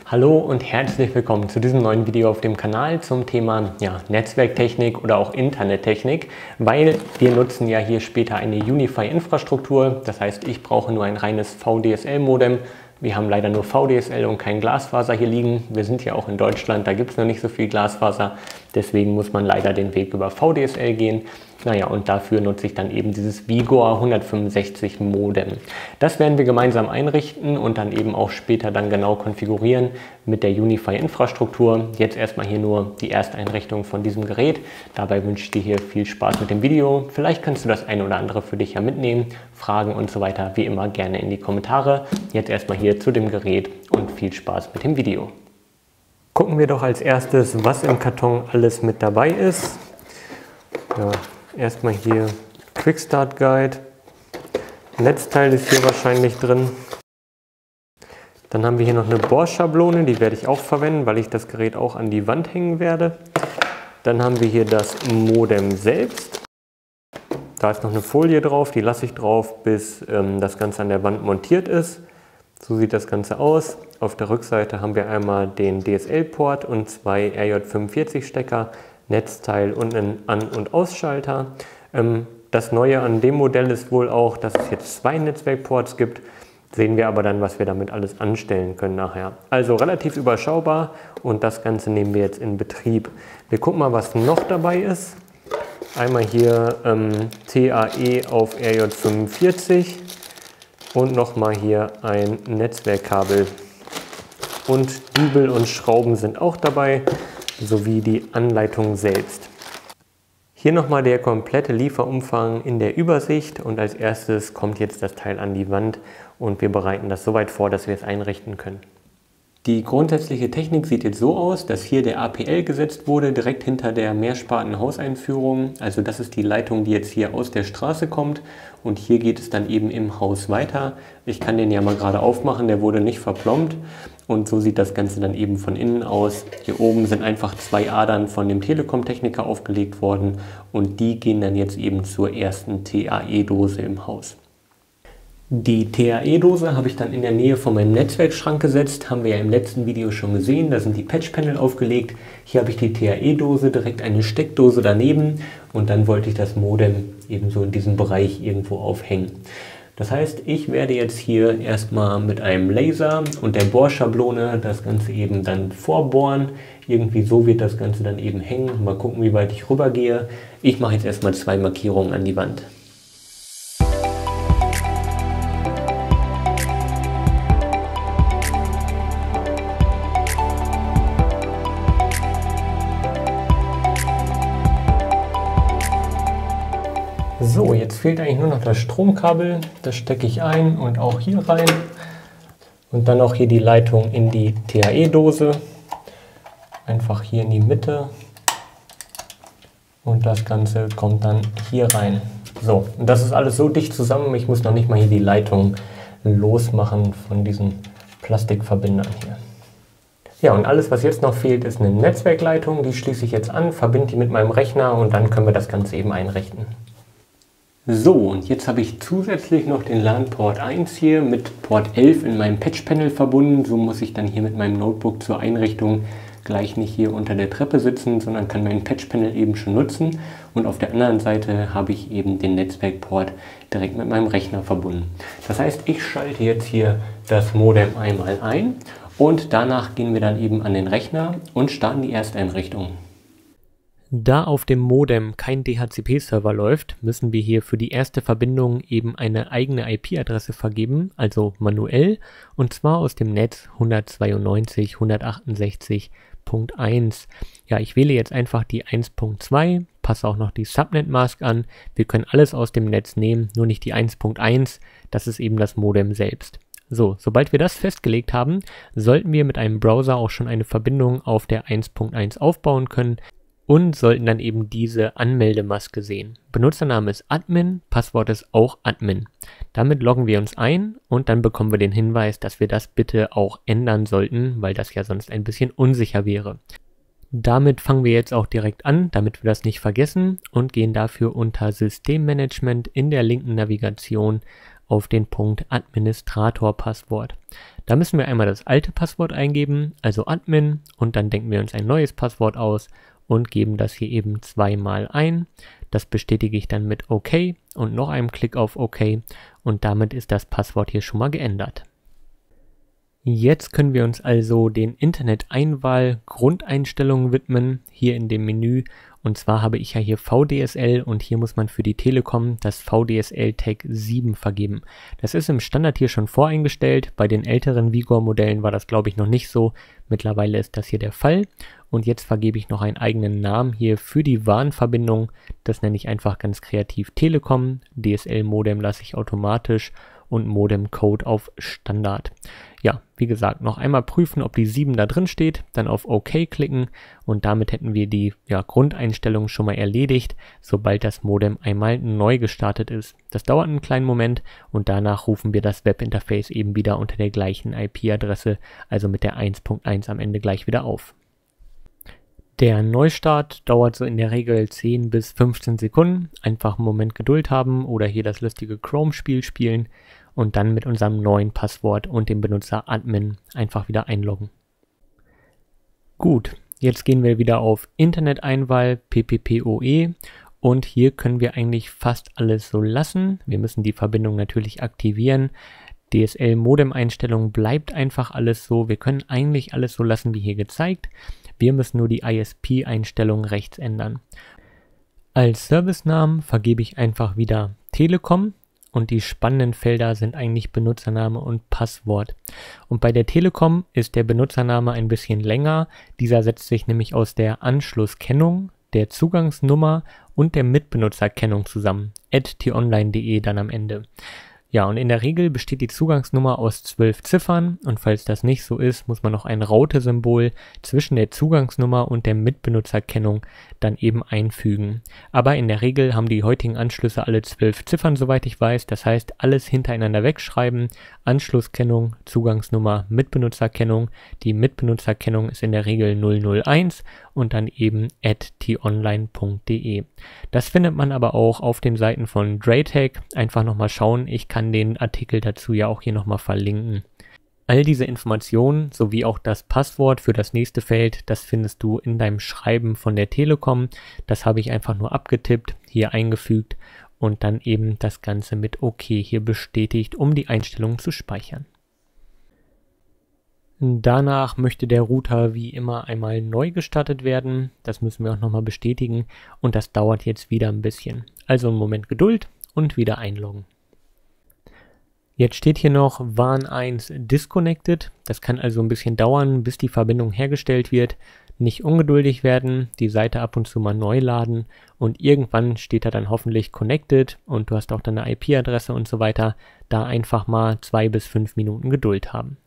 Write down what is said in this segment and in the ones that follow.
Hallo und herzlich willkommen zu diesem neuen Video auf dem Kanal zum Thema Netzwerktechnik oder auch Internettechnik, weil wir nutzen ja hier später eine UniFi-Infrastruktur. Das heißt, ich brauche nur ein reines VDSL-Modem. Wir haben leider nur VDSL und kein Glasfaser hier liegen. Wir sind ja auch in Deutschland, da gibt es noch nicht so viel Glasfaser. Deswegen muss man leider den Weg über VDSL gehen. Naja, und dafür nutze ich dann eben dieses Vigor 165 Modem. Das werden wir gemeinsam einrichten und dann eben auch später dann genau konfigurieren mit der UniFi-Infrastruktur. Jetzt erstmal hier nur die Ersteinrichtung von diesem Gerät. Dabei wünsche ich dir hier viel Spaß mit dem Video. Vielleicht kannst du das ein oder andere für dich ja mitnehmen. Fragen und so weiter wie immer gerne in die Kommentare. Jetzt erstmal hier zu dem Gerät und viel Spaß mit dem Video. Gucken wir doch als erstes, was im Karton alles mit dabei ist. Ja, erstmal hier Quick Start Guide. Netzteil ist hier wahrscheinlich drin. Dann haben wir hier noch eine Bohrschablone, die werde ich auch verwenden, weil ich das Gerät auch an die Wand hängen werde. Dann haben wir hier das Modem selbst. Da ist noch eine Folie drauf, die lasse ich drauf, bis das Ganze an der Wand montiert ist. So sieht das Ganze aus. Auf der Rückseite haben wir einmal den DSL-Port und zwei RJ45-Stecker, Netzteil und einen An- und Ausschalter. Das Neue an dem Modell ist wohl auch, dass es jetzt zwei Netzwerkports gibt. Sehen wir aber dann, was wir damit alles anstellen können nachher. Also relativ überschaubar und das Ganze nehmen wir jetzt in Betrieb. Wir gucken mal, was noch dabei ist. Einmal hier TAE auf RJ45 und nochmal hier ein Netzwerkkabel. Und Dübel und Schrauben sind auch dabei, sowie die Anleitung selbst. Hier nochmal der komplette Lieferumfang in der Übersicht und als erstes kommt jetzt das Teil an die Wand und wir bereiten das soweit vor, dass wir es einrichten können. Die grundsätzliche Technik sieht jetzt so aus, dass hier der APL gesetzt wurde, direkt hinter der Mehrsparten-Hauseinführung. Also das ist die Leitung, die jetzt hier aus der Straße kommt und hier geht es dann eben im Haus weiter. Ich kann den ja mal gerade aufmachen, der wurde nicht verplombt und so sieht das Ganze dann eben von innen aus. Hier oben sind einfach zwei Adern von dem Telekom-Techniker aufgelegt worden und die gehen dann jetzt eben zur ersten TAE-Dose im Haus. Die TAE-Dose habe ich dann in der Nähe von meinem Netzwerkschrank gesetzt, haben wir ja im letzten Video schon gesehen, da sind die Patchpanel aufgelegt. Hier habe ich die TAE-Dose, direkt eine Steckdose daneben und dann wollte ich das Modem ebenso in diesem Bereich irgendwo aufhängen. Das heißt, ich werde jetzt hier erstmal mit einem Laser und der Bohrschablone das Ganze eben dann vorbohren. Irgendwie so wird das Ganze dann eben hängen. Mal gucken, wie weit ich rüber gehe. Ich mache jetzt erstmal zwei Markierungen an die Wand. So, jetzt fehlt eigentlich nur noch das Stromkabel, das stecke ich ein und auch hier rein und dann auch hier die Leitung in die TAE-Dose, einfach hier in die Mitte und das Ganze kommt dann hier rein. So, und das ist alles so dicht zusammen, ich muss noch nicht mal hier die Leitung losmachen von diesen Plastikverbindern hier. Ja, und alles, was jetzt noch fehlt, ist eine Netzwerkleitung, die schließe ich jetzt an, verbinde die mit meinem Rechner und dann können wir das Ganze eben einrichten. So, und jetzt habe ich zusätzlich noch den LAN-Port 1 hier mit Port 11 in meinem Patchpanel verbunden. So muss ich dann hier mit meinem Notebook zur Einrichtung gleich nicht hier unter der Treppe sitzen, sondern kann mein Patchpanel eben schon nutzen. Und auf der anderen Seite habe ich eben den Netzwerkport direkt mit meinem Rechner verbunden. Das heißt, ich schalte jetzt hier das Modem einmal ein und danach gehen wir dann eben an den Rechner und starten die Ersteinrichtung. Da auf dem Modem kein DHCP-Server läuft, müssen wir hier für die erste Verbindung eben eine eigene IP-Adresse vergeben, also manuell, und zwar aus dem Netz 192.168.1. Ja, ich wähle jetzt einfach die 1.2, passe auch noch die Subnet-Mask an. Wir können alles aus dem Netz nehmen, nur nicht die 1.1, das ist eben das Modem selbst. So, sobald wir das festgelegt haben, sollten wir mit einem Browser auch schon eine Verbindung auf der 1.1 aufbauen können. Und sollten dann eben diese Anmeldemaske sehen. Benutzername ist Admin, Passwort ist auch Admin. Damit loggen wir uns ein und dann bekommen wir den Hinweis, dass wir das bitte auch ändern sollten, weil das ja sonst ein bisschen unsicher wäre. Damit fangen wir jetzt auch direkt an, damit wir das nicht vergessen und gehen dafür unter Systemmanagement in der linken Navigation auf den Punkt Administrator-Passwort. Da müssen wir einmal das alte Passwort eingeben, also Admin, und dann denken wir uns ein neues Passwort aus und geben das hier eben zweimal ein. Das bestätige ich dann mit OK und noch einem Klick auf OK und damit ist das Passwort hier schon mal geändert. Jetzt können wir uns also den Internet-Einwahl-Grundeinstellungen widmen, hier in dem Menü. Und zwar habe ich ja hier VDSL und hier muss man für die Telekom das VDSL-Tag 7 vergeben. Das ist im Standard hier schon voreingestellt. Bei den älteren Vigor-Modellen war das, glaube ich, noch nicht so. Mittlerweile ist das hier der Fall. Und jetzt vergebe ich noch einen eigenen Namen hier für die WAN-Verbindung. Das nenne ich einfach ganz kreativ Telekom. DSL-Modem lasse ich automatisch und Modem-Code auf Standard. Ja, wie gesagt, noch einmal prüfen, ob die 7 da drin steht, dann auf OK klicken und damit hätten wir die Grundeinstellungen schon mal erledigt, sobald das Modem einmal neu gestartet ist. Das dauert einen kleinen Moment und danach rufen wir das Webinterface eben wieder unter der gleichen IP-Adresse, also mit der 1.1 am Ende gleich wieder auf. Der Neustart dauert so in der Regel 10 bis 15 Sekunden. Einfach einen Moment Geduld haben oder hier das lustige Chrome-Spiel spielen und dann mit unserem neuen Passwort und dem Benutzer Admin einfach wieder einloggen. Gut, jetzt gehen wir wieder auf Internet-Einwahl PPPoE und hier können wir eigentlich fast alles so lassen. Wir müssen die Verbindung natürlich aktivieren. DSL-Modem-Einstellung bleibt einfach alles so. Wir können eigentlich alles so lassen wie hier gezeigt. Wir müssen nur die ISP-Einstellung rechts ändern. Als Servicenamen vergebe ich einfach wieder Telekom und die spannenden Felder sind eigentlich Benutzername und Passwort. Und bei der Telekom ist der Benutzername ein bisschen länger. Dieser setzt sich nämlich aus der Anschlusskennung, der Zugangsnummer und der Mitbenutzerkennung zusammen. @t-online.de dann am Ende. Ja, und in der Regel besteht die Zugangsnummer aus 12 Ziffern und falls das nicht so ist, muss man noch ein Raute-Symbol zwischen der Zugangsnummer und der Mitbenutzerkennung dann eben einfügen. Aber in der Regel haben die heutigen Anschlüsse alle 12 Ziffern, soweit ich weiß. Das heißt, alles hintereinander wegschreiben, Anschlusskennung, Zugangsnummer, Mitbenutzerkennung. Die Mitbenutzerkennung ist in der Regel 001 und dann eben @t-online.de. Das findet man aber auch auf den Seiten von Draytech. Einfach nochmal schauen, ich kann den Artikel dazu ja auch hier nochmal verlinken. All diese Informationen sowie auch das Passwort für das nächste Feld, das findest du in deinem Schreiben von der Telekom. Das habe ich einfach nur abgetippt, hier eingefügt und dann eben das Ganze mit OK hier bestätigt, um die Einstellungen zu speichern. Danach möchte der Router wie immer einmal neu gestartet werden. Das müssen wir auch nochmal bestätigen und das dauert jetzt wieder ein bisschen. Also einen Moment Geduld und wieder einloggen. Jetzt steht hier noch WAN 1 disconnected. Das kann also ein bisschen dauern, bis die Verbindung hergestellt wird. Nicht ungeduldig werden, die Seite ab und zu mal neu laden und irgendwann steht da dann hoffentlich connected und du hast auch deine IP-Adresse und so weiter. Da einfach mal 2 bis 5 Minuten Geduld haben.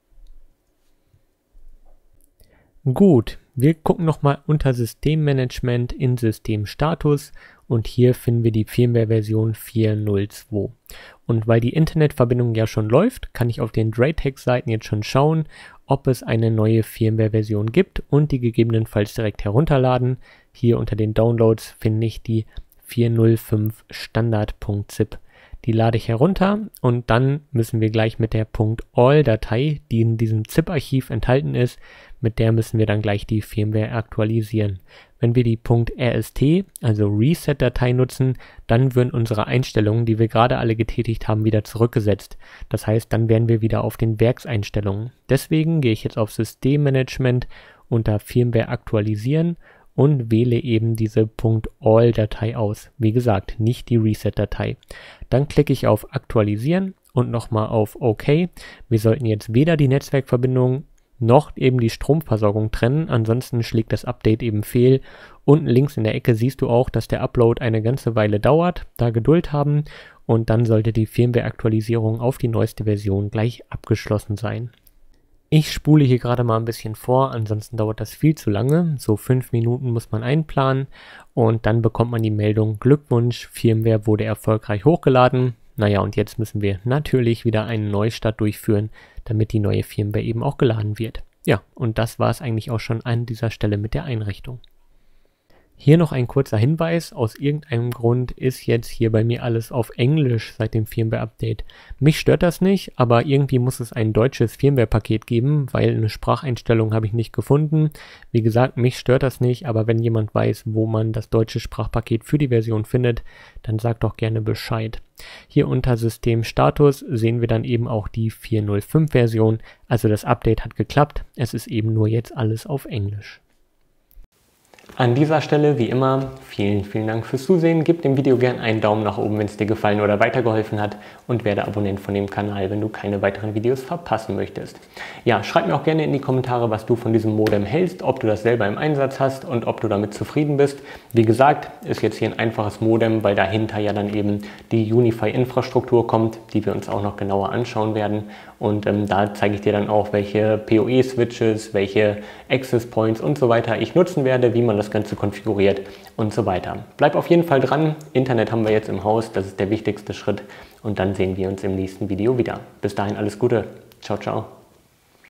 Gut, wir gucken nochmal unter Systemmanagement in Systemstatus und hier finden wir die Firmware-Version 4.0.2. Und weil die Internetverbindung ja schon läuft, kann ich auf den Draytech-Seiten jetzt schon schauen, ob es eine neue Firmware-Version gibt und die gegebenenfalls direkt herunterladen. Hier unter den Downloads finde ich die 4.0.5 Standard.zip. Die lade ich herunter und dann müssen wir gleich mit der .all-Datei, die in diesem ZIP-Archiv enthalten ist, mit der müssen wir dann gleich die Firmware aktualisieren. Wenn wir die .rst, also Reset-Datei nutzen, dann würden unsere Einstellungen, die wir gerade alle getätigt haben, wieder zurückgesetzt. Das heißt, dann wären wir wieder auf den Werkseinstellungen. Deswegen gehe ich jetzt auf Systemmanagement unter Firmware aktualisieren und wähle eben diese .all-Datei aus. Wie gesagt, nicht die Reset-Datei. Dann klicke ich auf Aktualisieren und nochmal auf OK. Wir sollten jetzt weder die Netzwerkverbindung noch eben die Stromversorgung trennen, ansonsten schlägt das Update eben fehl. Unten links in der Ecke siehst du auch, dass der Upload eine ganze Weile dauert. Da Geduld haben und dann sollte die Firmware-Aktualisierung auf die neueste Version gleich abgeschlossen sein. Ich spule hier gerade mal ein bisschen vor, ansonsten dauert das viel zu lange. So 5 Minuten muss man einplanen und dann bekommt man die Meldung: Glückwunsch, Firmware wurde erfolgreich hochgeladen. Naja, und jetzt müssen wir natürlich wieder einen Neustart durchführen, damit die neue Firmware eben auch geladen wird. Ja, und das war es eigentlich auch schon an dieser Stelle mit der Einrichtung. Hier noch ein kurzer Hinweis, aus irgendeinem Grund ist jetzt hier bei mir alles auf Englisch seit dem Firmware-Update. Mich stört das nicht, aber irgendwie muss es ein deutsches Firmware-Paket geben, weil eine Spracheinstellung habe ich nicht gefunden. Wie gesagt, mich stört das nicht, aber wenn jemand weiß, wo man das deutsche Sprachpaket für die Version findet, dann sagt doch gerne Bescheid. Hier unter Systemstatus sehen wir dann eben auch die 4.05-Version, also das Update hat geklappt, es ist eben nur jetzt alles auf Englisch. An dieser Stelle, wie immer, vielen Dank fürs Zusehen. Gib dem Video gerne einen Daumen nach oben, wenn es dir gefallen oder weitergeholfen hat und werde Abonnent von dem Kanal, wenn du keine weiteren Videos verpassen möchtest. Ja, schreib mir auch gerne in die Kommentare, was du von diesem Modem hältst, ob du das selber im Einsatz hast und ob du damit zufrieden bist. Wie gesagt, ist jetzt hier ein einfaches Modem, weil dahinter ja dann eben die UniFi-Infrastruktur kommt, die wir uns auch noch genauer anschauen werden. Und da zeige ich dir dann auch, welche PoE-Switches, welche Access Points und so weiter ich nutzen werde, wie man das Ganze konfiguriert und so weiter. Bleib auf jeden Fall dran. Internet haben wir jetzt im Haus, das ist der wichtigste Schritt. Und dann sehen wir uns im nächsten Video wieder. Bis dahin alles Gute. Ciao, ciao.